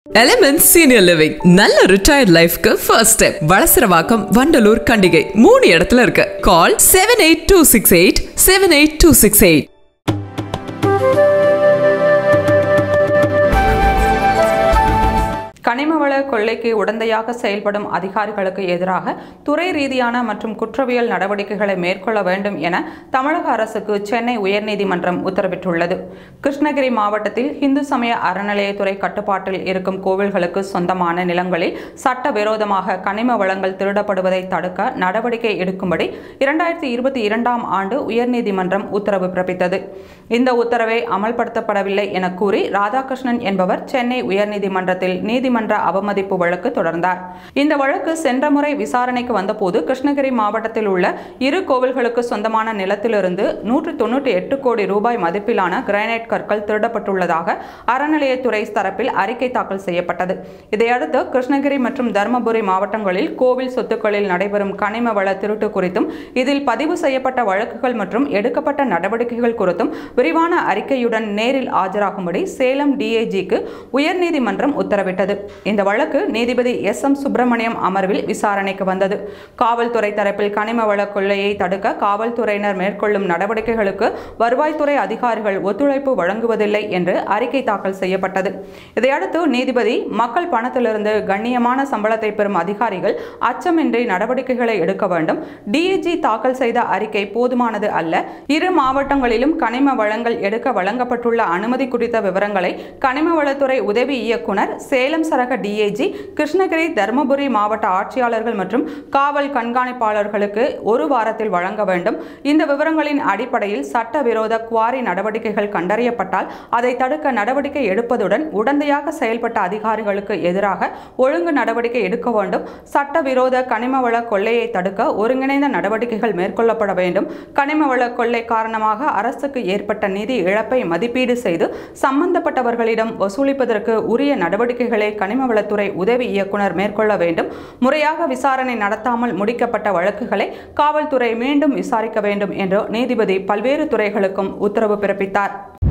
Elements Senior Living நல்ல retired lifeக்கு first step Valasaravakkam Vandalur Kandigai 3 இடத்துல இருக்கு. Call 78268 78268. கனிமவள கொள்ளைக்கு உடந்தையாக செயல்படும் அதிகாரிகளுக்கு எதிராக துறை ரீதியான மற்றும் குற்றவியல் நடவடிக்கைகளை மேற்கொள்ள வேண்டும் என தமிழக அரசுக்கு சென்னை உயர்நீதிமன்றம் உத்தரவிட்டுள்ளது. கிருஷ்ணகிரி மாவட்டத்தில் இந்து சமய அறநிலையத்துறை கட்டுப்பாட்டில் இருக்கும் கோவில்களுக்கு சொந்தமான நிலங்களில் சட்டவிரோதமாக கனிம வளங்கள் திருடப்படுவதை தடுக்க நடவடிக்கை எடுக்கும்படி 2022ஆம் ஆண்டு உயர்நீதிமன்றம் உத்தரவு பிறப்பித்தது. இந்த உத்தரவை அமல்படுத்தப்படவில்லை என கூறி ராதாகிருஷ்ணன் என்பவர் சென்னை உயர்நீதிமன்றத்தில் நீதிமன்ற அவமதிப்பு வழக்கு தொடர்ந்தார். இந்த வழக்கு சென்ற முறை விசாரணைக்கு வந்தபோது கிருஷ்ணகிரி மாவட்டத்தில் உள்ள இரு கோவில்களுக்கு சொந்தமான நிலத்திலிருந்து 198 கோடி ரூபாய் மதிப்பிலான கிரானைட் கற்கள் திருடப்பட்டுள்ளதாக அறநிலையத்துறை தரப்பில் அறிக்கை தாக்கல் செய்யப்பட்டது. இதையடுத்து கிருஷ்ணகிரி மற்றும் தருமபுரி மாவட்டங்களில் கோவில் சொத்துக்களில் நடைபெறும் கனிம வள திருட்டு குறித்தும் இதில் பதிவு செய்யப்பட்ட வழக்குகள் மற்றும் எடுக்கப்பட்ட நடவடிக்கைகள் குறித்தும் விரிவான அறிக்கையுடன் நேரில் ஆஜராகும்படி சேலம் டிஐஜிக்கு உயர்நீதிமன்றம் உத்தரவிட்டது. இந்த வழக்கு நீதிபதி SM சுப்பிரமணியம் அமர்வில் விசாரணைக்கு வந்தது. காவல்துறை தரப்பில் கனிம வள கொள்ளையை தடுக்க காவல்துறையினர் மேற்கொள்ளும் நடவடிக்கைகளுக்கு வருவாய்த்துறை அதிகாரிகள் ஒத்துழைப்பு வழங்குவதில்லை என்று அறிக்கை தாக்கல் செய்யப்பட்டது. இதையடுத்து நீதிபதி மக்கள் பணத்திலிருந்து கண்ணியமான சம்பளத்தை பெறும் அதிகாரிகள் அச்சமின்றி நடவடிக்கைகளை எடுக்க வேண்டும். டிஐஜி தாக்கல் செய்த அறிக்கை போதுமானது அல்ல. இரு மாவட்டங்களிலும் கனிம வளங்கள் எடுக்க வழங்கப்பட்டுள்ள அனுமதி குறித்த விவரங்களை கனிம வளத்துறை உதவி இயக்குனர் சேலம் சரக டிஐஜி, கிருஷ்ணகிரி தருமபுரி மாவட்ட ஆட்சியாளர்கள் மற்றும் காவல் கண்காணிப்பாளர்களுக்கு ஒரு வாரத்தில் வழங்க வேண்டும். இந்த விவரங்களின் அடிப்படையில் சட்டவிரோத குவாரி நடவடிக்கைகள் கண்டறியப்பட்டால் அதை தடுக்க நடவடிக்கை எடுப்பதுடன் உடந்தையாக செயல்பட்ட அதிகாரிகளுக்கு எதிராக ஒழுங்கு நடவடிக்கை எடுக்க வேண்டும். சட்டவிரோத கனிமவள கொள்ளையை தடுக்க ஒருங்கிணைந்த நடவடிக்கைகள் மேற்கொள்ளப்பட வேண்டும். கனிமவள கொள்ளை காரணமாக அரசுக்கு ஏற்பட்ட நிதி இழப்பை மதிப்பீடு செய்து சம்பந்தப்பட்டவர்களிடம் வசூலிப்பதற்கு உரிய நடவடிக்கைகளை கனிமவளத்துறை உதவி இயக்குனர் மேற்கொள்ள வேண்டும். முறையாக விசாரணை நடத்தாமல் முடிக்கப்பட்ட வழக்குகளை காவல்துறை மீண்டும் விசாரிக்க வேண்டும் என்று நீதிபதி பல்வேறு துறைகளுக்கும் உத்தரவு பிறப்பித்தார்.